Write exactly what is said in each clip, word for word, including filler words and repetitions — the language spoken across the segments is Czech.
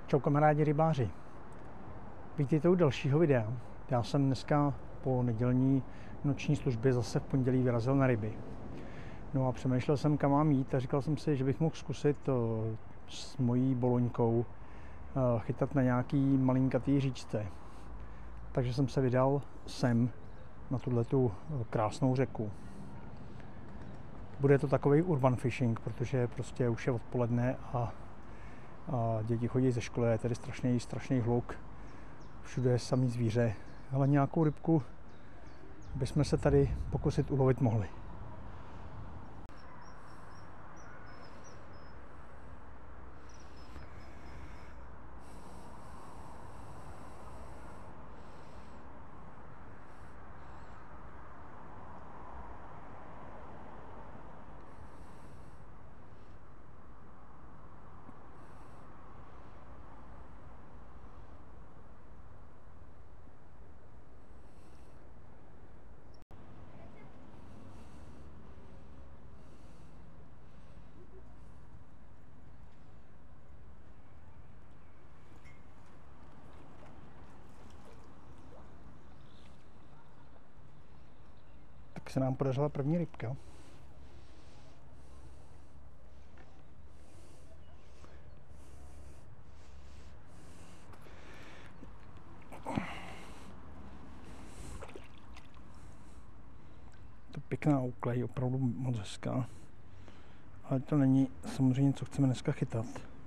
Čau kamarádi rybáři. Vítejte u dalšího videa. Já jsem dneska po nedělní noční službě zase v pondělí vyrazil na ryby. No a přemýšlel jsem, kam mám jít a říkal jsem si, že bych mohl zkusit s mojí boloňkou chytat na nějaký malinkatý říčce. Takže jsem se vydal sem na tuhletu krásnou řeku. Bude to takový urban fishing, protože prostě už je odpoledne a A děti chodí ze školy, je tady strašný, strašný hluk, všude je samý zvíře, ale nějakou rybku bychom se tady pokusit ulovit mohli. Tak se nám podařila první rybka. To je pěkná úklej, opravdu moc hezká. Ale to není samozřejmě, co chceme dneska chytat.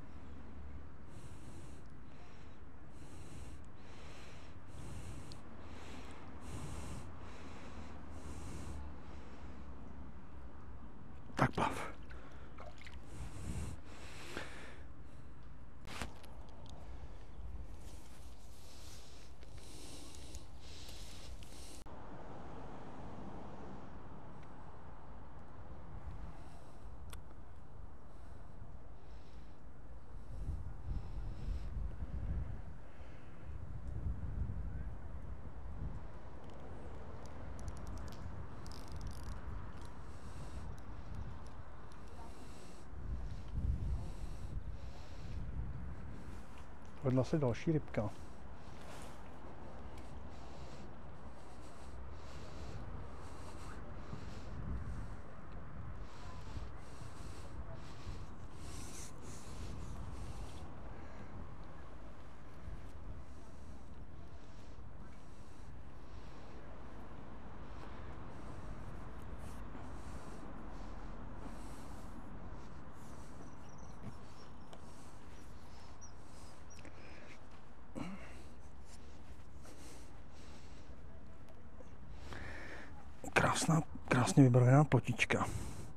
Tak plav. Vedla se další rybka. Krásná, krásně vybarvená plotička.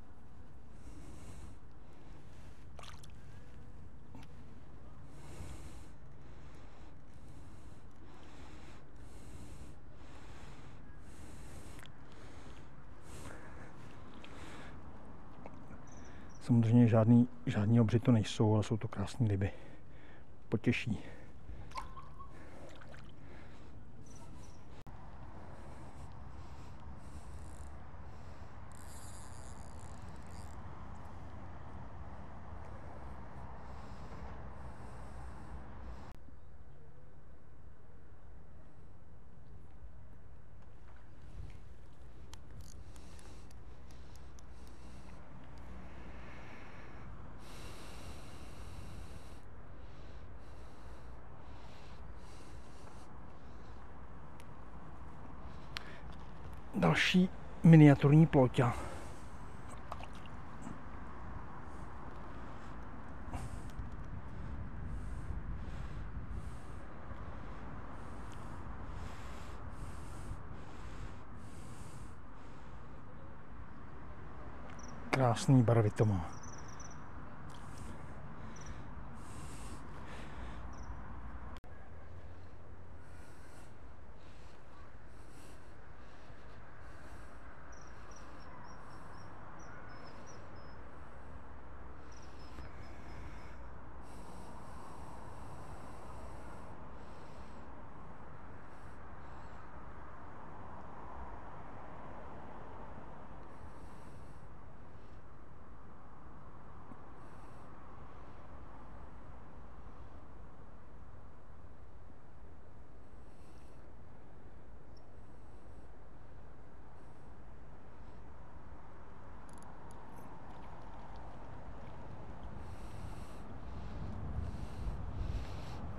Samozřejmě žádný, žádný obři to nejsou, ale jsou to krásné ryby. Potěší. Další miniaturní ploťa. Krásný barvy to má.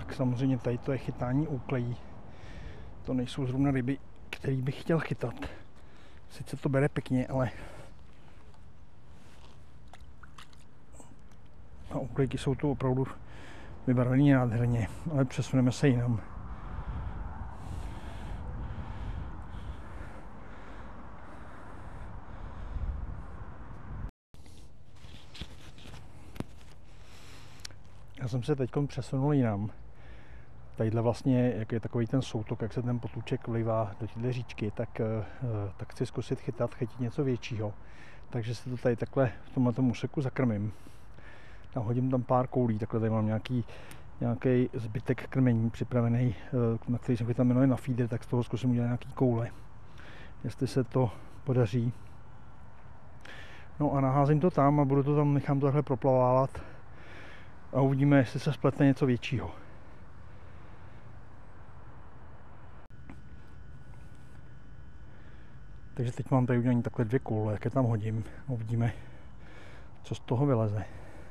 tak samozřejmě tady to je chytání úklejí. To nejsou zrovna ryby, který bych chtěl chytat. Sice to bere pěkně, ale a úklejky jsou tu opravdu vybarvený nádherně, ale přesuneme se jinam. Já jsem se teď přesunul jinam. Tadyhle vlastně, jak je takový ten soutok, jak se ten potůček vlivá do téhle říčky, tak, tak chci zkusit chytat, chytit něco většího. Takže se to tady takhle v tomhle úseku zakrmím. A hodím tam pár koulí, takhle tady mám nějaký, nějaký zbytek krmení připravený, na který jsem chytal minulý na feeder, tak z toho zkusím udělat nějaký koule. Jestli se to podaří. No a naházím to tam a budu to tam, nechám to takhle proplavávat a uvidíme, jestli se splete něco většího. Takže teď mám tady udělaný takhle dvě koule, jak je tam hodím. Uvidíme, co z toho vyleze.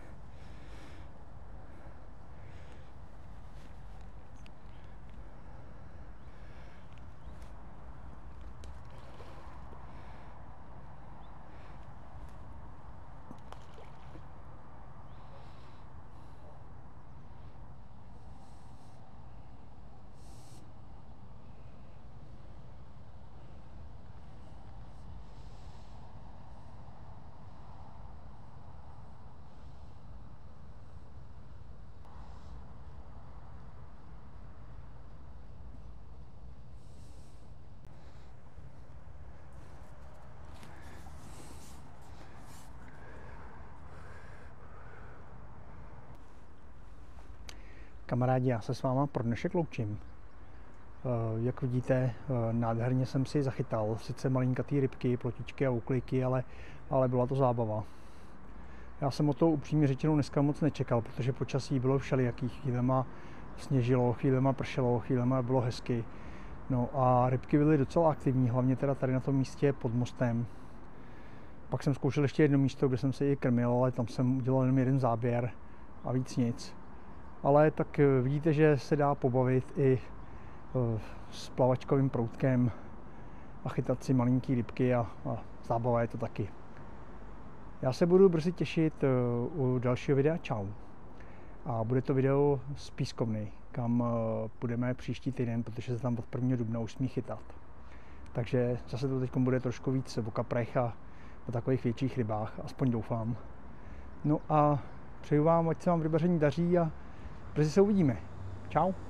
Kamarádi, já se s váma pro dnešek loučím. Jak vidíte, nádherně jsem si zachytal sice malinkatý rybky, plotičky a úklejky, ale, ale byla to zábava. Já jsem o to upřímně řečeno dneska moc nečekal, protože počasí bylo všelijaký. Chvílema sněžilo, chvílema pršelo, chvílema bylo hezky. No a rybky byly docela aktivní, hlavně teda tady na tom místě pod mostem. Pak jsem zkoušel ještě jedno místo, kde jsem se i krmil, ale tam jsem udělal jenom jeden záběr a víc nic. Ale tak vidíte, že se dá pobavit i s plavačkovým proutkem a chytat si malinký rybky a, a zábava je to taky. Já se budu brzy těšit u dalšího videa. Čau. A bude to video z pískovny, kam půjdeme příští týden, protože se tam od prvního dubna už smí chytat. Takže zase to teď bude trošku víc o kaprech a o takových větších rybách, aspoň doufám. No a přeju vám, ať se vám v rybaření daří a brzy se uvidíme. Čau.